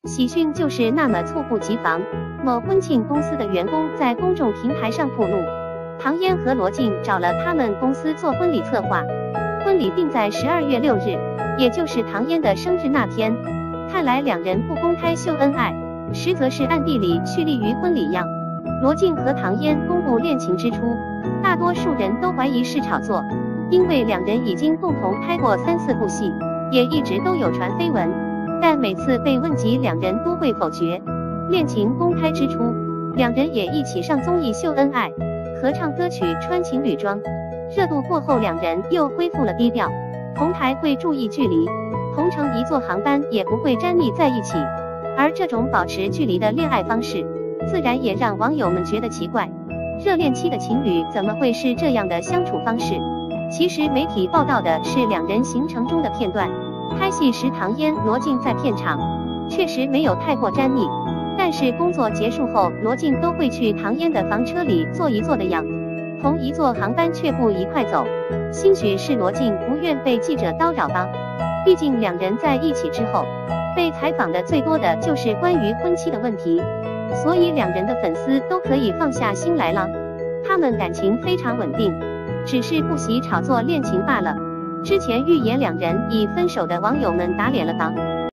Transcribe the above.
喜讯就是那么猝不及防。某婚庆公司的员工在公众平台上暴露，唐嫣和罗晋找了他们公司做婚礼策划，婚礼定在12月6日，也就是唐嫣的生日那天。看来两人不公开秀恩爱，实则是暗地里蓄力于婚礼样。罗晋和唐嫣公布恋情之初，大多数人都怀疑是炒作，因为两人已经共同拍过3、4部戏，也一直都有传绯闻，但每次被问及，两人都会否决。恋情公开之初，两人也一起上综艺秀恩爱，合唱歌曲《穿情侣装》。热度过后，两人又恢复了低调，同台会注意距离，同乘一座航班也不会粘腻在一起。而这种保持距离的恋爱方式，自然也让网友们觉得奇怪。热恋期的情侣怎么会是这样的相处方式？其实媒体报道的是两人行程中的片段，拍戏时唐嫣、罗晋在片场，确实没有太过粘腻。但是工作结束后，罗晋都会去唐嫣的房车里坐一坐的样，同一座航班却不一块走。兴许是罗晋不愿被记者叨扰吧，毕竟两人在一起之后，被采访的最多的就是关于婚期的问题，所以两人的粉丝都可以放下心来了。他们感情非常稳定，只是不惜炒作恋情罢了。之前预言两人已分手的网友们打脸了吧？